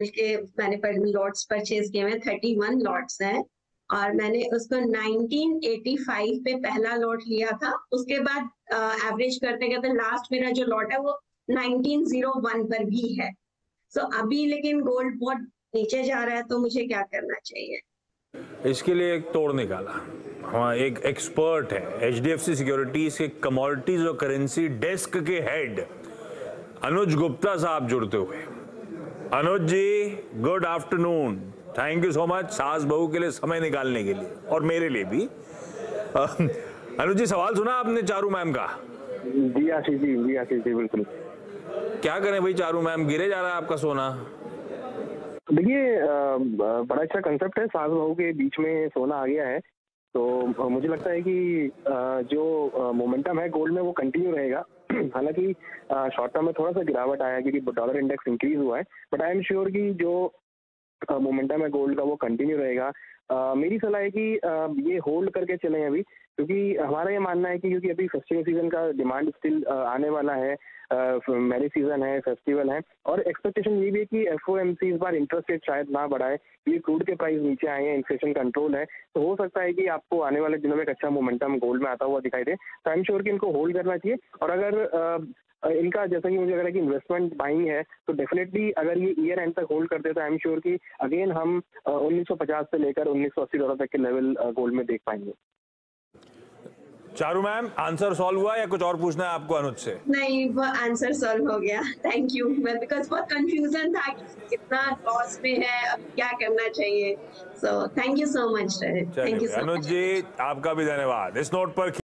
के मैंने lots purchase किए हैं, 31 लॉट्स हैं और मैंने उसको 1985 पे पहला लॉट लिया था। उसके बाद एवरेज करते करते लास्ट मेरा जो लॉट है वो 1901 पर भी है। सो अभी लेकिन गोल्ड बहुत नीचे जा रहा है, तो मुझे क्या करना चाहिए? इसके लिए एक तोड़ निकाला। हाँ, एक एक्सपर्ट है HDFC सिक्योरिटीज के कमोडिटीज और करेंसी डेस्क के हेड अनुज गुप्ता साहब जुड़ते हुए। Anuj ji, good afternoon. Thank you so much सास बहू के लिए समय निकालने के लिए और मेरे लिए भी। अनुज जी, सवाल सुना आपने चारू मैम का? जी आशीष जी बिल्कुल। क्या करें भाई, चारू मैम गिरे जा रहा है आपका सोना। देखिए, बड़ा अच्छा कंसेप्ट है, सास बहू के बीच में सोना आ गया है, तो मुझे लगता है कि जो मोमेंटम है गोल्ड में वो कंटिन्यू रहेगा। हालांकि शॉर्ट टर्म में थोड़ा सा गिरावट आया क्योंकि डॉलर इंडेक्स इंक्रीज हुआ है, बट आई एम श्योर कि जो मोमेंटम है गोल्ड का वो कंटिन्यू रहेगा। मेरी सलाह है कि ये होल्ड करके चलें अभी, क्योंकि हमारा ये मानना है कि क्योंकि अभी फेस्टिवल सीजन का डिमांड स्टिल आने वाला है, मैरिज सीजन है, फेस्टिवल है, और एक्सपेक्टेशन ये भी है कि FOMC इस बार इंटरेस्ट रेट शायद ना बढ़ाए, ये क्रूड के प्राइस नीचे आए हैं, इन्फ्लेशन कंट्रोल है, तो हो सकता है कि आपको आने वाले दिनों में एक अच्छा मोमेंटम गोल्ड में आता हुआ दिखाई दे। तो आई एम श्योर कि इनको होल्ड करना चाहिए। और अगर इनका जैसा कि मुझे लग रहा है कि इन्वेस्टमेंट बाइंग है, तो डेफिनेटली अगर ये ईयर एंड तक होल्ड करते हैं तो आई एम श्योर कि अगेन हम 1950 से लेकर $1980 तक के लेवल गोल्ड में देख पाएंगे। चारू मैम, आंसर सॉल्व हुआ या कुछ और पूछना है आपको अनुज से? नहीं, वो आंसर सॉल्व हो गया, थैंक यू। मैं बिकॉज बहुत कंफ्यूजन था कि कितना लॉस में है, अब क्या करना चाहिए। So thank you so much. Thank you so much Anuj ji, आपका भी धन्यवाद। इस नोट पर